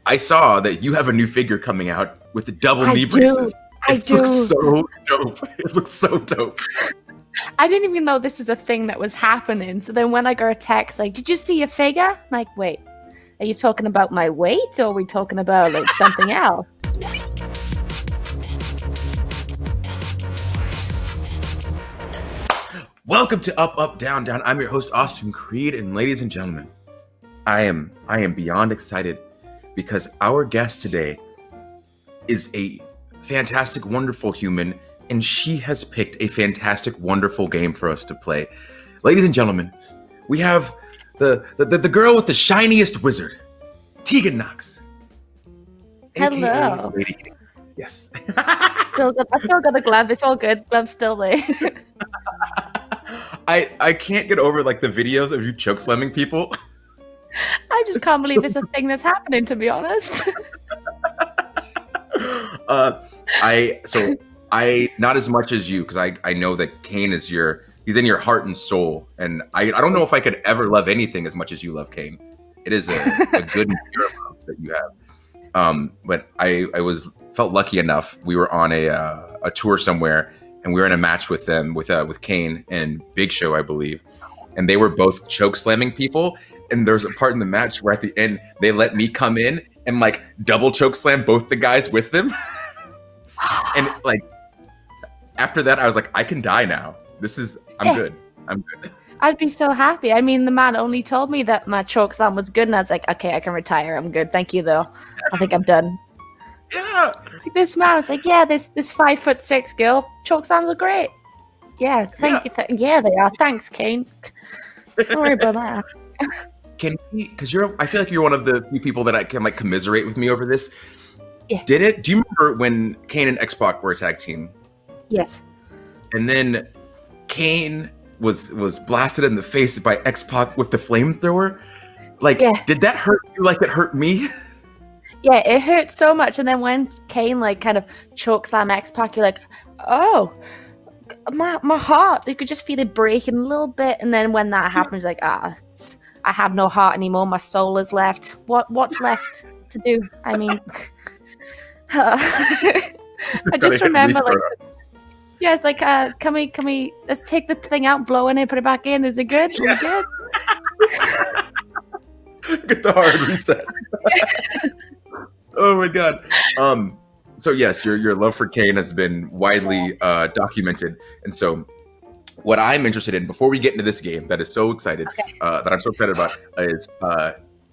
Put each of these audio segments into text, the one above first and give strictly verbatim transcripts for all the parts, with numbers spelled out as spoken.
I saw that you have a new figure coming out with the double I knee do. braces. I It do. looks so dope. It looks so dope. I didn't even know this was a thing that was happening. So then when I got a text like, did you see your figure? I'm like, wait, are you talking about my weight or are we talking about like something else? Welcome to Up, Up, Down, Down. I'm your host, Austin Creed, and ladies and gentlemen, I am I am beyond excited because our guest today is a fantastic, wonderful human, and she has picked a fantastic, wonderful game for us to play. Ladies and gentlemen, we have the the, the, the girl with the shiniest wizard, Tegan Knox. Hello. A K A Lady Gaga. Yes. Still got, I still got a glove. It's all good. Glove's still there. I I can't get over like the videos of you choke slamming people. I just can't believe it's a thing that's happening, to be honest. uh, I so I not as much as you because I I know that Kane is your he's in your heart and soul, and I I don't know if I could ever love anything as much as you love Kane. It is a, a good and pure love that you have. Um, but I I was felt lucky enough. We were on a uh, a tour somewhere. And we were in a match with them, with uh, with Kane and Big Show, I believe. And they were both choke slamming people. And there was a part in the match where at the end, they let me come in and like double choke slam both the guys with them. And like, after that, I was like, I can die now. This is, I'm good. I'm good. I'd be so happy. I mean, the man only told me that my choke slam was good. And I was like, okay, I can retire. I'm good. Thank you, though. I think I'm done. Yeah. Like this man was like, yeah, this this five foot six girl choke slams are great. Yeah, thank Yeah. you. Th- yeah, they are. Thanks, Kane. Don't worry about that. Can we, because you're, I feel like you're one of the few people that I can like commiserate with me over this. Yeah. Did it? Do you remember when Kane and X-Pac were a tag team? Yes. And then Kane was was blasted in the face by X-Pac with the flamethrower. Like, Yeah. did that hurt you like it hurt me? Yeah, it hurt so much. And then when Kane like kind of choke slam X-Pac, you're like, oh, my my heart. You could just feel it breaking a little bit. And then when that happens, like, ah, it's, I have no heart anymore. My soul is left. What what's left to do? I mean, I just remember like, yeah, it's like, uh, can we can we let's take the thing out, blow in it, put it back in. Is it good? Are we good? Get the hard reset. Oh my god. Um. So yes, your your love for Kane has been widely uh, documented, and so what I'm interested in before we get into this game that is so excited Okay. uh, that I'm so excited about is uh,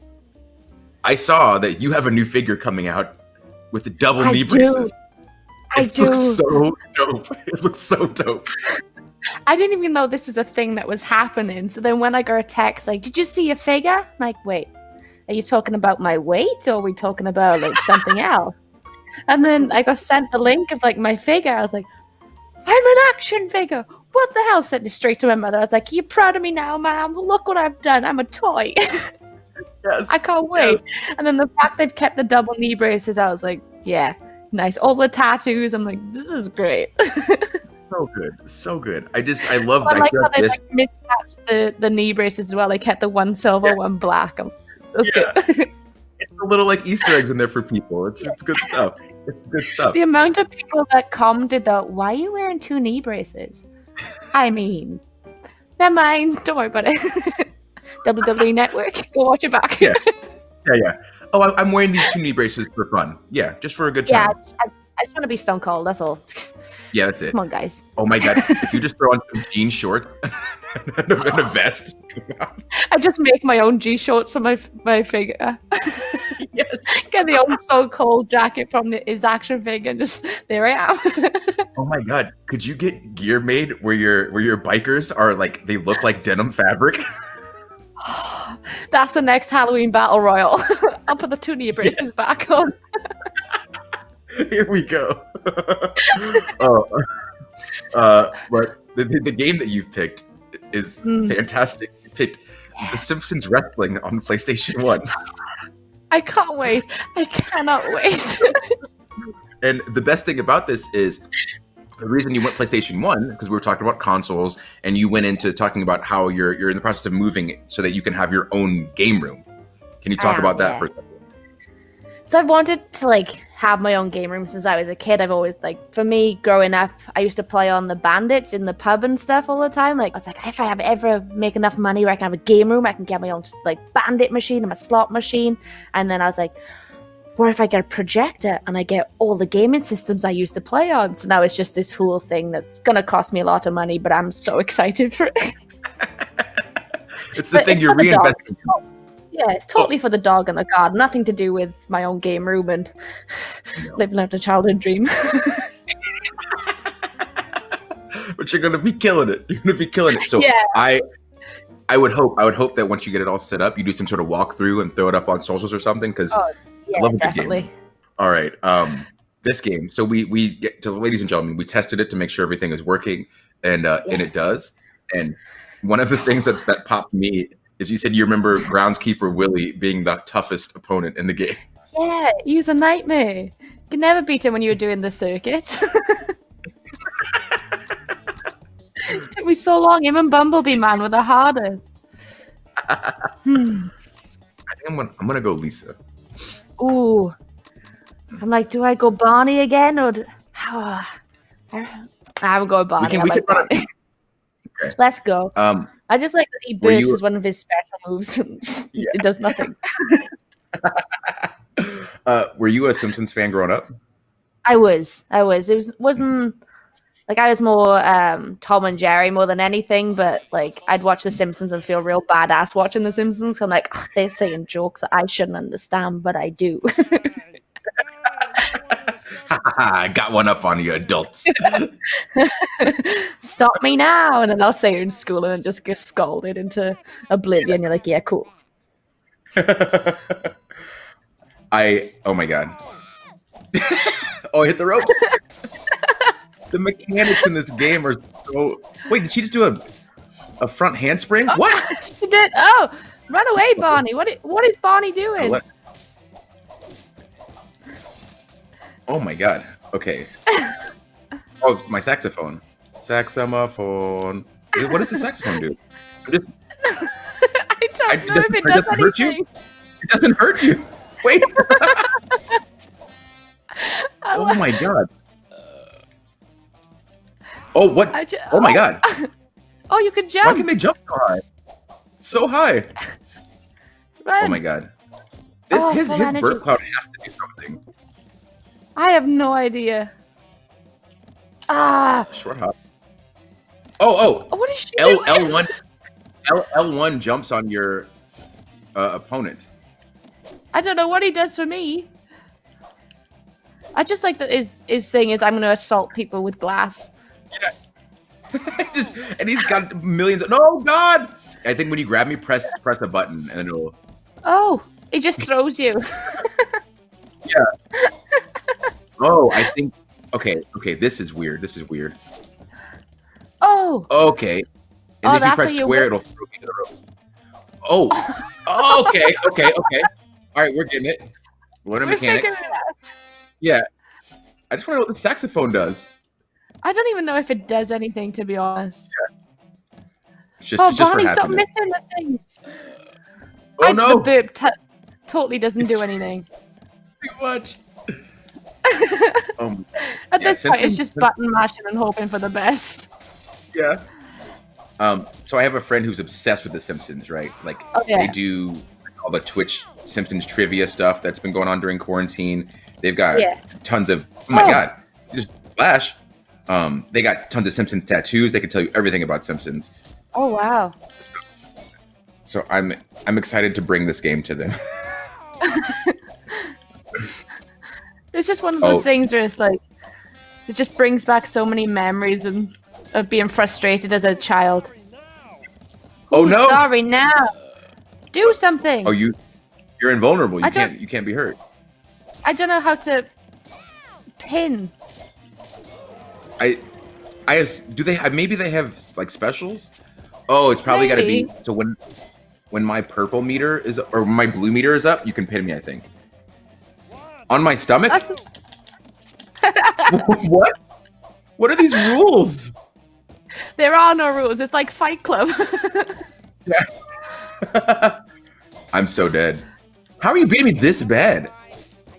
I saw that you have a new figure coming out with the double I knee do. braces. I It do. looks so dope. It looks so dope. I didn't even know this was a thing that was happening. So then when I got a text like, did you see your figure? I'm like, wait, are you talking about my weight or are we talking about like something else? And then I got sent the link of like my figure. I was like, I'm an action figure. What the hell? Sent it straight to my mother. I was like, are you proud of me now, ma'am? Look what I've done. I'm a toy. Yes. I can't wait. And then the fact they've kept the double knee braces, I was like, yeah, nice. All the tattoos. I'm like, this is great. So good, so good. I just, I love. I like feel how they this. like mismatched the, the knee braces as well. They kept the one silver, Yeah. one black. I'm, that's Yeah. good. It's a little like Easter eggs in there for people. It's it's good stuff. It's good stuff. The amount of people that commented though, why are you wearing two knee braces? I mean, never mind. Don't worry about it. W W E Network, go watch it back. Yeah. Yeah, yeah. Oh, I, I'm wearing these two knee braces for fun. Yeah, just for a good Yeah, time. I, just- I, I just want to be Stone Cold. That's all. Yeah, that's it. Come on, guys. Oh my god, if you just throw on some jean shorts and, a, and a vest. I just make my own G shorts for my my figure. Yes. Get the old Stone Cold jacket from the, his action figure. And just there I am. Oh my god, could you get gear made where your where your bikers are like they look like denim fabric? That's the next Halloween battle royal. I'll put the two knee braces back on. Here we go. Oh, uh, but the, the the game that you've picked is Mm. fantastic. You picked The Simpsons Wrestling on PlayStation One. I can't wait. I cannot wait. And the best thing about this is the reason you went PlayStation One, because we were talking about consoles, and you went into talking about how you're you're in the process of moving it so that you can have your own game room. Can you talk Ah, about that yeah. for a second? So I've wanted to like have my own game room since I was a kid. I've always like, for me growing up, I used to play on the Bandits in the pub and stuff all the time. Like I was like, if I have ever make enough money where I can have a game room, I can get my own like Bandit machine and my slot machine. And then I was like, what if I get a projector and I get all the gaming systems I used to play on? So now it's just this whole thing that's gonna cost me a lot of money, but I'm so excited for it. It's the But thing it's you're for the dog. reinvesting. Yeah, it's totally for the dog and the garden. Nothing to do with my own game room and living out a childhood dream. But you're gonna be killing it. You're gonna be killing it. So Yeah. I, I would hope. I would hope that once you get it all set up, you do some sort of walkthrough and throw it up on socials or something. Because Oh, yeah, love a good definitely. game. All right. Um, this game. So we we get to, ladies and gentlemen, we tested it to make sure everything is working, and uh, and Yeah. it does. And one of the things that that popped me is you said you remember groundskeeper Willie being the toughest opponent in the game. Yeah, he was a nightmare. You could never beat him when you were doing the circuit. It took me so long. Him and Bumblebee Man were the hardest. Hmm. I think I'm gonna I'm gonna go Lisa. Ooh. I'm like, do I go Barney again or do... I I would go Barney. We can I we like can run Barney. it. Let's go. Um, I just like that he Were burps you- as one of his special moves. Yeah. It does nothing. uh, were you a Simpsons fan growing up? I was. I was. It was wasn't like I was more um, Tom and Jerry more than anything, but like I'd watch The Simpsons and feel real badass watching The Simpsons. I'm like, "Ugh, they're saying jokes that I shouldn't understand, but I do. I got one up on you adults. Stop me now. And then I'll say it in school and then just get scolded into oblivion. You're like, yeah, cool. I oh my god. Oh, I hit the ropes. The mechanics in this game are so. Wait, did she just do a a front handspring? Oh, What? she did. Oh, run away, Barney. What? i- What is Barney doing? What? Oh my god. Okay. Oh, it's my saxophone. Saxophone. What does the saxophone do? I'm just, I don't I- know if it it does doesn't hurt you? anything. it doesn't hurt you. Wait. I Oh lo- my god. Oh what? I ju- Oh my god. Oh, you can Why jump. can they jump so high? So high. Run. Oh my god. This Oh, his full his energy. bird cloud has to do something. I have no idea. Ah. Short hop. Oh Oh, what is she oh. L doing? L one L L one jumps on your uh, opponent. I don't know what he does for me. I just like that his his thing is I'm going to assault people with glass. Just and he's got millions. Of, no God. I think when you grab me, press press a button and then it'll. Oh, he just throws you. Oh, I think. Okay, okay. This is weird. This is weird. Oh. Okay. And Oh, if you that's press how you square, work- it'll throw you to the ropes. Oh. Oh, okay. Okay. Okay. All right, we're getting it. Learning We're mechanics. figuring it out. Yeah. I just want to know what the saxophone does. I don't even know if it does anything, to be honest. It's just, Oh, it's just for Barney, stop happiness. missing the things. Oh I, no! The burp t- totally doesn't do anything. Too much. Um, At Yeah, this point, it's Simpsons- just button mashing and hoping for the best. yeah. Um, so I have a friend who's obsessed with The Simpsons, right? Like Oh, yeah. they do all the Twitch Simpsons trivia stuff that's been going on during quarantine. They've got Yeah. tons of oh my Oh. god, just flash. Um, they got tons of Simpsons tattoos. They can tell you everything about Simpsons. Oh, wow. So I'm I'm excited to bring this game to them. It's just one of those Oh. things where it's like, it just brings back so many memories and of being frustrated as a child. Oh Ooh, no! Sorry, now. Do something. Oh you you're invulnerable. You I don't- can't you can't be hurt. I don't know how to pin. I I as- do they have maybe they have like specials? Oh, it's probably got to be Maybe. so when when my purple meter is or my blue meter is up, you can pin me. I think on my stomach. That's, What? What are these rules? there are no rules. It's like Fight Club. I'm so dead. How are you beating me this bad?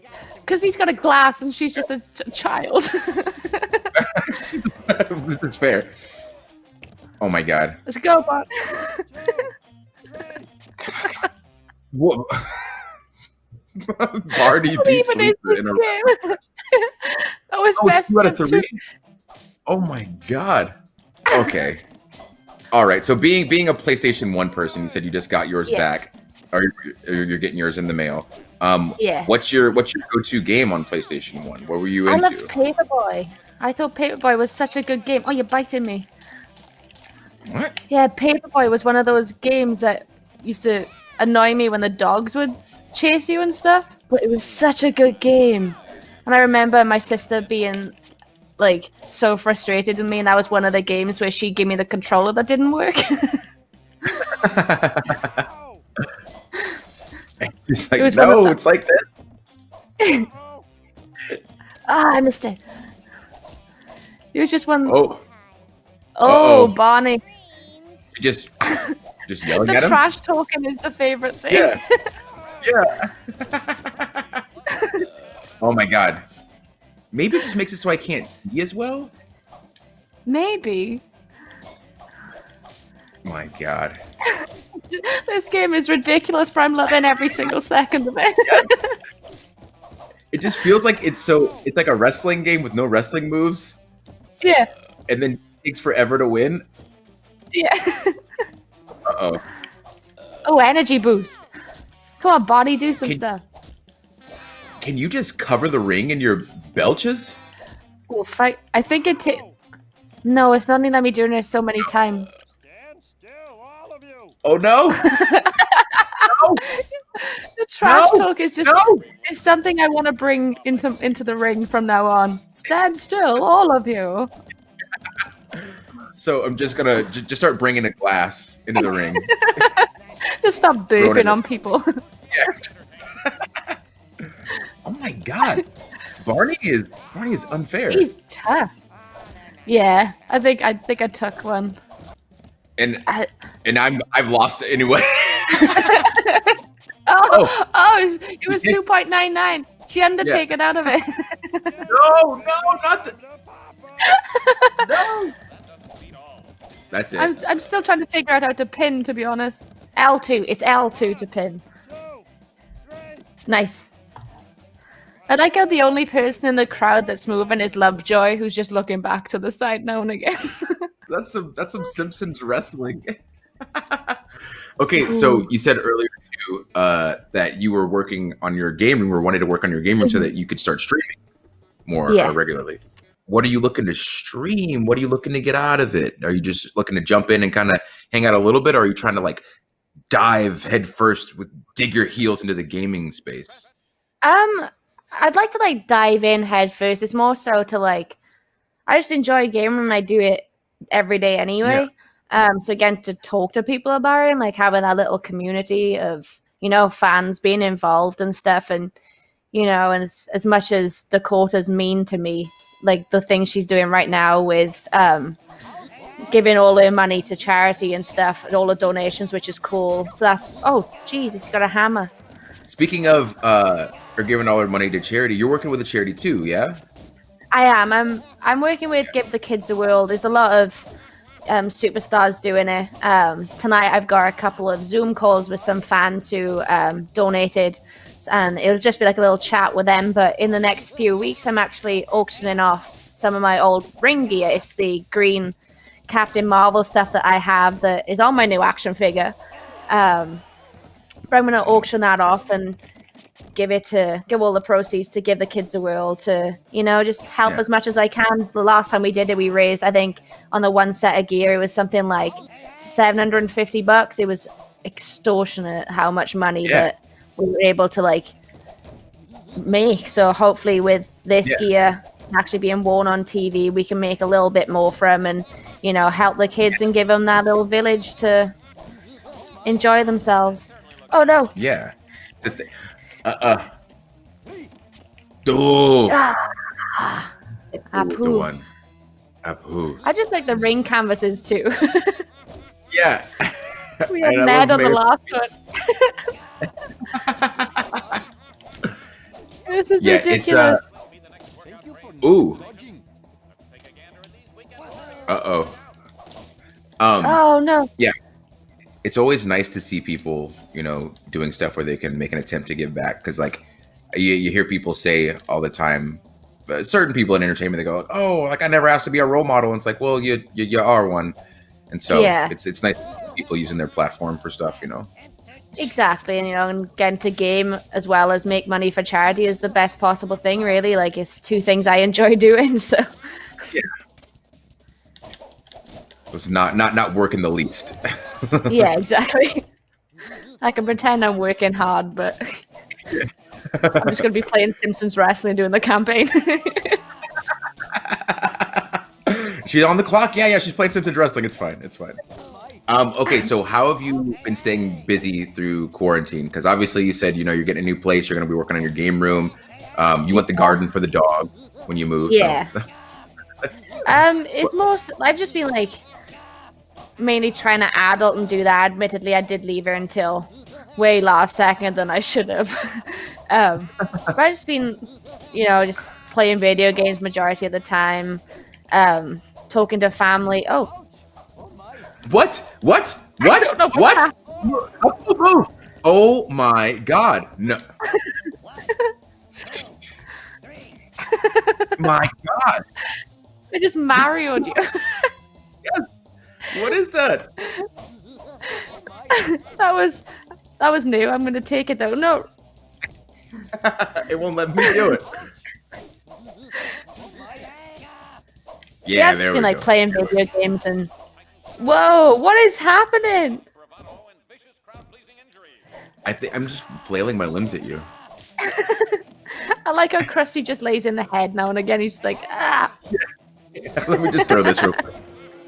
because he's got a glass and she's just a, a child. This is fair. Oh my god. Let's go, Bart. What? Barney What beats even is Lisa this in a game? That was Oh, it's best two out of of three? two. Oh my god. Okay. All right. So being being a PlayStation One person, you said you just got yours Yeah. back, or you're, or you're getting yours in the mail. Um, Yeah. What's your what's your go-to game on PlayStation One? What were you I into? loved Paperboy. I thought Paperboy was such a good game. Oh, you're biting me. What? Yeah, Paperboy was one of those games that used to annoy me when the dogs would chase you and stuff. But it was such a good game. And I remember my sister being like so frustrated with me, and that was one of the games where she gave me the controller that didn't work. She's like, It was one of no, the- it's like this. Ah, I missed it. It was just one. Oh, Oh, Uh-oh. Barney. you just just yelling The at him. trash talking is the favorite thing. Yeah. Yeah. Oh my god. Maybe it just makes it so I can't see as well. Maybe. My god. This game is ridiculous, but I'm loving every single second of it. It just feels like it's so it's like a wrestling game with no wrestling moves, Yeah, and then it takes forever to win. yeah. Uh-oh. Oh, energy boost. Come on, body, do some Can- stuff. Can you just cover the ring in your belches? Oh, fight. I think it ta- No, it's not only let me doing it so many times. Stand still, all of you. Oh no! No! The trash No! talk is just No! is something I want to bring into into the ring from now on. Stand still, all of you. So I'm just gonna j- just start bringing a glass into the ring. Just stop Throwing it burping in. on people. Oh my god, Barney is Barney is unfair. He's tough. Yeah, I think I think I took one. and I, and I'm I've lost it anyway. oh, Oh. oh, it was, it was did- two point nine nine. She hadn't Yeah. taken out of it. No, no, not the, The Papa. no. That's it. I'm I'm still trying to figure out how to pin. To be honest, L two. It's L two to pin. Two, three. Nice. I like how the only person in the crowd that's moving is Lovejoy, who's just looking back to the side now and again. That's some that's some Simpsons wrestling. Okay, so you said earlier too uh, that you were working on your game room or wanted to work on your game room so that you could start streaming more Yeah. uh, regularly. What are you looking to stream? What are you looking to get out of it? Are you just looking to jump in and kind of hang out a little bit, or are you trying to like dive head first with dig your heels into the gaming space? Um, I'd like to like dive in head first. It's more so to like, I just enjoy gaming and I do it every day anyway. Um, so again, to talk to people about it and like having that little community of, you know, fans being involved and stuff. And, you know, and as, as much as Dakota's mean to me, like the things she's doing right now with, um, giving all her money to charity and stuff and all the donations, which is cool. So that's, oh, geez, he's got a hammer. Speaking of uh, or giving all our money to charity, you're working with a charity too, yeah? I am. I'm. I'm working with Give the Kids a World. There's a lot of um, superstars doing it. Um, tonight, I've got a couple of Zoom calls with some fans who um, donated, and it'll just be like a little chat with them. But in the next few weeks, I'm actually auctioning off some of my old ring gear. It's the green Captain Marvel stuff that I have that is on my new action figure. Um, but I'm going to auction that off and give it to give all the proceeds to Give the Kids a Whirl to, you know, just help Yeah. as much as I can. The last time we did it, we raised, I think, on the one set of gear, it was something like seven hundred fifty bucks. It was extortionate how much money Yeah. that we were able to like make. So hopefully with this Yeah. gear actually being worn on T V, we can make a little bit more from and, you know, help the kids and give them that little village to enjoy themselves. Oh no. Yeah. The thi- Uh uh. Oh, Ah, the Apu. one. Apu. I just like the ring canvases too. Yeah. We had And I Ned love on the Mayor- last one. This is Yeah, it's, ridiculous. uh, ooh, uh oh. Um, oh no. it's always nice to see people, you know, doing stuff where they can make an attempt to give back. Because, like, you, you hear people say all the time, uh, certain people in entertainment, they go, "Oh, like I never asked to be a role model." And it's like, well, you you, you are one, and so Yeah. it's it's nice to see people using their platform for stuff, you know. Exactly, and you know, and getting to game as well as make money for charity is the best possible thing. Really, like it's two things I enjoy doing. So It's not not not working the least. yeah, exactly. I can pretend I'm working hard, but I'm just gonna be playing Simpsons Wrestling doing the campaign. She's on the clock. Yeah, yeah, she's playing Simpsons Wrestling. It's fine. It's fine. Um, okay, so how have you been staying busy through quarantine? Because obviously you said, you know, you're getting a new place. You're going to be working on your game room. Um, you want the garden for the dog when you move. Yeah. So. um, it's most. I've just been like mainly trying to adult and do that. Admittedly, I did leave her until way last second than I should have. um, but I've just been, you know, just playing video games majority of the time. Um, talking to family. Oh. What? What? What? don't know What? what Oh my God! No. My God! I just Mario'd you. What is that? that was that was new. I'm gonna take it though. No. It won't let me do it. Yeah, Yeah, I've there just we been like go. playing video games and whoa, what is happening? I think I'm just flailing my limbs at you. I like how Krusty just lays in the head now and again. He's just like, ah. Let me just throw this real quick.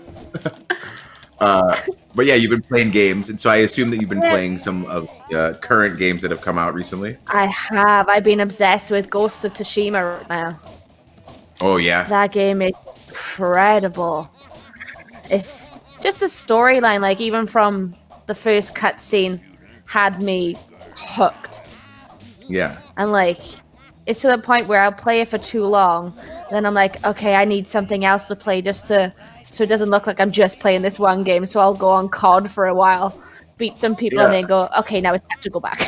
uh, but yeah, you've been playing games, and so I assume that you've been Yeah. playing some of the uh, current games that have come out recently. I have. I've been obsessed with Ghosts of Tsushima right now. Oh yeah, That game is incredible. It's just the storyline, like even from the first cutscene, had me hooked. yeah. And like, it's to the point where I'll play it for too long, then I'm like, okay, I need something else to play just to, so it doesn't look like I'm just playing this one game. So I'll go on C O D for a while, beat some people, and Yeah. then go, okay, now it's time to go back.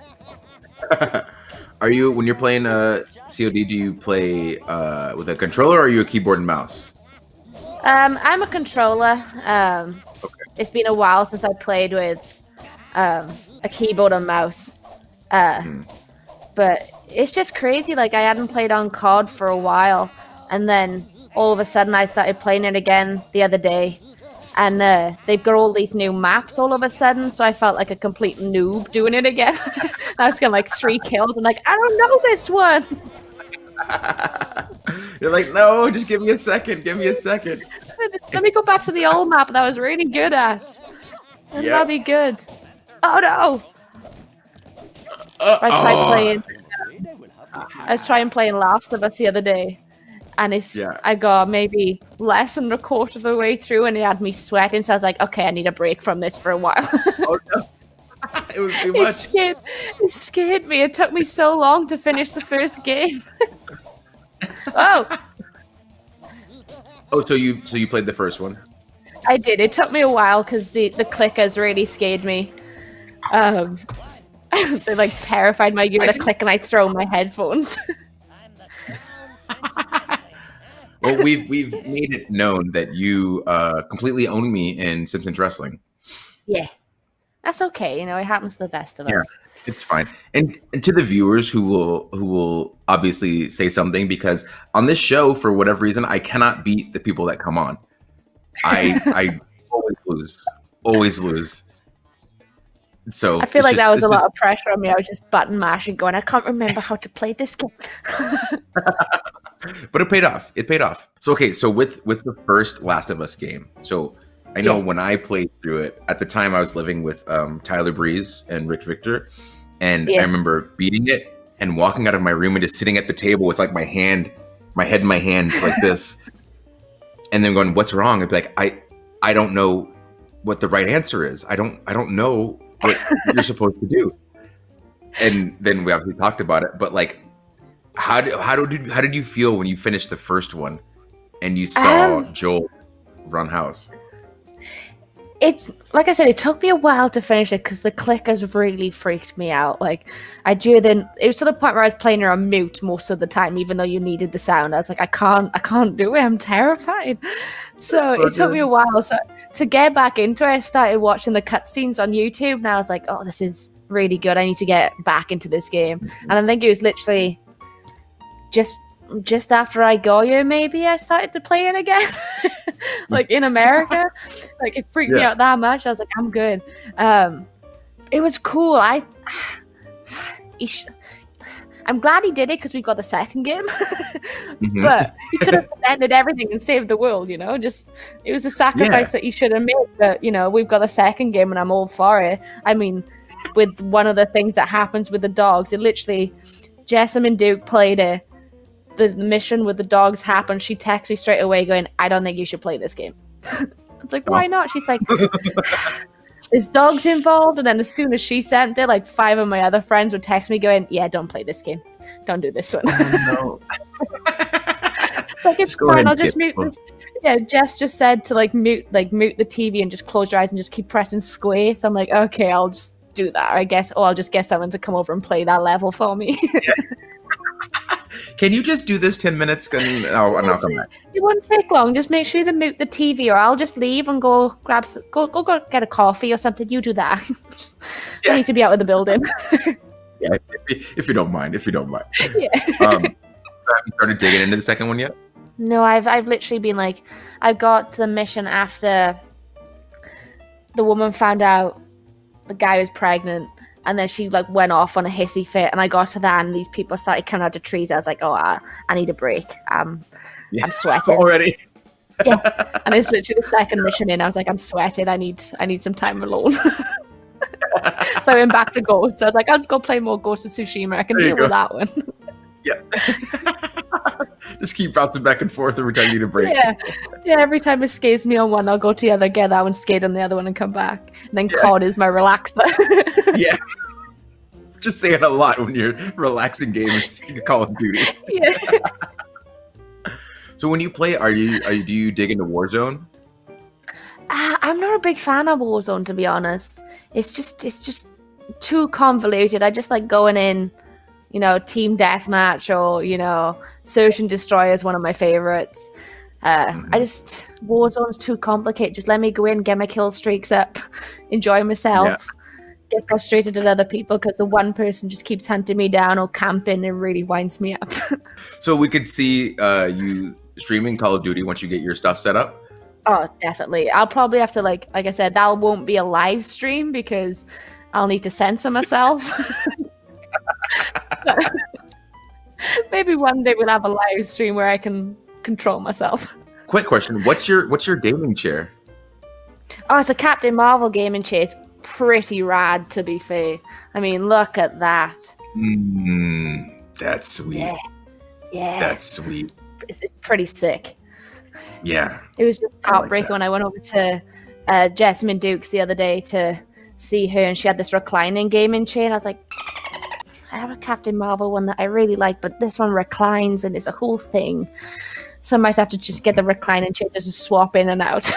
Are you when you're playing uh, C O D? Do you play uh, with a controller, or are you a keyboard and mouse? um, I'm a controller. Um, Okay. It's been a while since I played with um, a keyboard and mouse. Uh, Hmm. But it's just crazy. Like I hadn't played on C O D for a while, and then all of a sudden I started playing it again the other day, and uh, they've got all these new maps all of a sudden. So I felt like a complete noob doing it again. I was getting like three kills, and like I don't know this one. You're like, no, just give me a second. Give me a second. Just, let me go back to the old map that I was really good at, and Yep. that'll be good. Oh no! Uh, I tried oh. playing. I was trying playing Last of Us the other day, and it's Yeah. I got maybe less than a quarter of the way through, and it had me sweating. So I was like, okay, I need a break from this for a while. Oh, no. It was too it much. scared, it scared me. It took me so long to finish the first game. Oh, Oh, so you so you played the first one? I did. It took me a while because the the clickers really scared me. Um, they like terrified me. Give it a click, and I throw my headphones. Well, we've we've made it known that you uh, completely own me in Simpsons Wrestling. Yeah, that's okay. You know, it happens to the best of Yeah. us. It's fine. And, and to the viewers who will who will obviously say something, because on this show, for whatever reason, I cannot beat the people that come on. I I always lose. Always lose. So I feel it's like just- that was it's a lot just- of pressure on me. I was just button mashing, going, I can't remember how to play this game. But it paid off. It paid off. So okay, so with with the first Last of Us game, so I know Yeah. when I played through it, at the time I was living with um, Tyler Breeze and Rick Victor, and Yeah. I remember beating it and walking out of my room and just sitting at the table with like my hand, my head in my hands like this, and then going, "What's wrong?" I'd be like, "I, I don't know what the right answer is. I don't, I don't know what you're supposed to do." And then we obviously talked about it, but like how did how did you, how did you feel when you finished the first one and you saw Um, Joel run house? It's like I said, it took me a while to finish it because the clickers really freaked me out. Like I do, then it was to the point where I was playing her on mute most of the time, even though you needed the sound. I was like, I can't, I can't do it. I'm terrified. So it took me a while. So to get back into it, I started watching the cutscenes on YouTube, and I was like, oh, this is really good. I need to get back into this game. And I think it was literally just just after I got you, maybe I started to play it again. Like in America, like it freaked me Yeah. out that much. I was like, I'm good. Um, it was cool. I, he sh- I'm glad he did it because we got the second game. Mhm. But he could have ended everything and saved the world. You know, just it was a sacrifice Yeah. that he should have made. But you know, we've got the second game, and I'm all for it. I mean, with one of the things that happens with the dogs, it literally, Jessamine Duke played it. The mission with the dogs happened. She texted me straight away going, I don't think you should play this game. It's like, why not? She's like, there's dogs involved. And then as soon as she sent it, like five of my other friends would text me going, yeah, don't play this game. Don't do this one. No. Like, it's Just go ahead fine. and I'll just skip mute one. this. Yeah, Jess just said to like mute like mute the T V and just close your eyes and just keep pressing square. So I'm like, okay, I'll just do that. I guess, or I'll just get someone to come over and play that level for me. Can you just do this ten minutes and I'll, and I'll come back? It won't take long. Just make sure to mute the T V, or I'll just leave and go grab s- go go, go get a coffee or something. You do that. Just, I need to be out of the building. Yeah, if, if you don't mind, if you don't mind. Yeah. Um, so have you started digging into the second one yet? No, I've I've literally been like, I got to the mission after the woman found out the guy was pregnant, and then she like went off on a hissy fit, and I got to that, and these people started coming out of trees. I was like, oh, I, I need a break. Um, Yeah. I'm sweating. Already. And it's literally the second mission in. I was like, I'm sweating. I need I need some time alone. So I went back to Ghost. So I was like, I'll just go play more Ghost of Tsushima. I can There you deal with go. that one. Yeah. Just keep bouncing back and forth every time you need a break. Yeah, yeah. Every time it scares me on one, I'll go to the other, get that one, skate on the other one, and come back. And then Yeah. C O D is my relaxer. Yeah. Just saying a lot when you're relaxing games, Call of Duty. Yeah. So when you play, are you are you do you dig into Warzone? Uh, I'm not a big fan of Warzone, to be honest. It's just it's just too convoluted. I just like going in, you know, team deathmatch, or you know, search and destroy is one of my favorites. Uh, I just Warzone's too complicated. Just let me go in, get my kill streaks up, enjoy myself. Get frustrated at other people because the one person just keeps hunting me down or camping. It really winds me up. So we could see uh, you streaming Call of Duty once you get your stuff set up. Oh, definitely. I'll probably have to like, like I said, that won't be a live stream because I'll need to censor myself. Maybe one day we'll have a live stream where I can control myself. Quick question: What's your what's your gaming chair? Oh, it's a Captain Marvel gaming chair. It's pretty rad, to be fair. I mean, look at that. Mm, that's sweet. Yeah. Yeah. That's sweet. It's, it's pretty sick. Yeah. It was just I like heartbreaking that. when I went over to uh, Jessamine Dukes the other day to see her, and she had this reclining gaming chair, and I was like, I have a Captain Marvel one that I really like, but this one reclines and it's a whole thing. So I might have to just get the reclining chair just to swap in and out.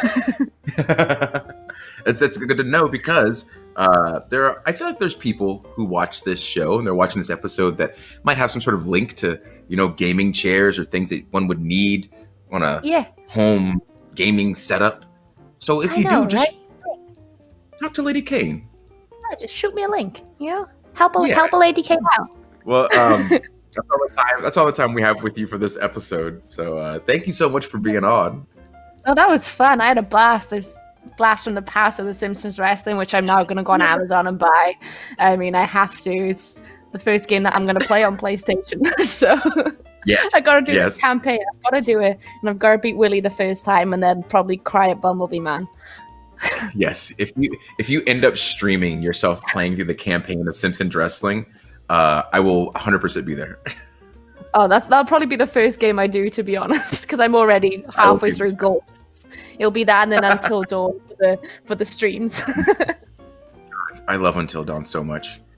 it's it's good to know because uh, there are, I feel like there's people who watch this show and they're watching this episode that might have some sort of link to, you know, gaming chairs or things that one would need on a Yeah, home gaming setup. So if I you know, do, just right? talk to Lady Kane. Yeah, just shoot me a link, you know? Help a, Yeah. help a lady K out. Well, um, that's all the time. That's all the time we have with you for this episode. So uh, thank you so much for being on. Oh, that was fun. I had a blast. There's Blast from the Past of The Simpsons Wrestling, which I'm now going to go on Amazon and buy. I mean, I have to. It's the first game that I'm going to play on PlayStation. So Yes. I got to do Yes. the campaign. I've got to do it. And I've got to beat Willie the first time and then probably cry at Bumblebee Man. Yes, if you if you end up streaming yourself playing through the campaign of Simpsons Wrestling, uh, I will one hundred percent be there. Oh, that's that'll probably be the first game I do, to be honest, because I'm already halfway be- through Ghosts. It'll be that and then Until Dawn for the, for the streams. I love Until Dawn so much.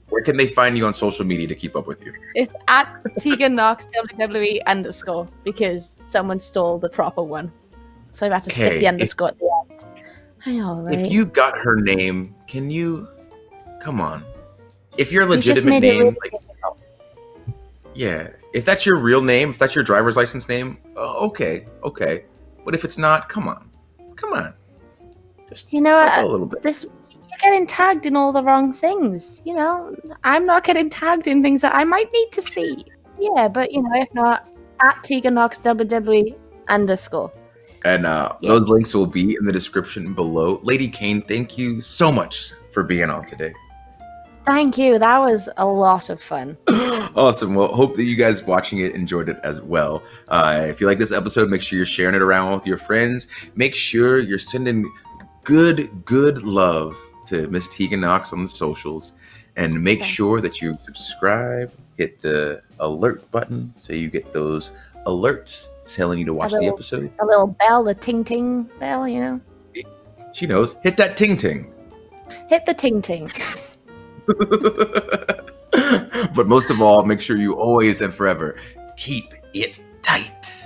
where can they find you on social media to keep up with you? It's at Tegan Knox W W E underscore because someone stole the proper one. So I've had to stick Okay, the if- underscore at the end. I know, right? If you got her name, can you come on? If your You just legitimate made it name, really like, difficult. yeah, if that's your real name, if that's your driver's license name, oh, okay, okay. But if it's not, come on, come on, just You know, help out uh, a little bit. this you're getting tagged in all the wrong things. You know, I'm not getting tagged in things that I might need to see. Yeah, but you know, if not, at Tegan Knox W W E underscore. And uh, Yeah. those links will be in the description below. Lady Kane, thank you so much for being on today. Thank you. That was a lot of fun. Awesome. Well, hope that you guys watching it enjoyed it as well. Uh, if you like this episode, make sure you're sharing it around with your friends. Make sure you're sending good, good love to Miss Tegan Knox on the socials. And make Okay. sure that you subscribe, hit the alert button so you get those alerts telling you to watch the little- episode. A little bell, the ting ting bell, you know. She knows. Hit that ting ting. Hit the ting ting. But most of all, make sure you always and forever keep it tight.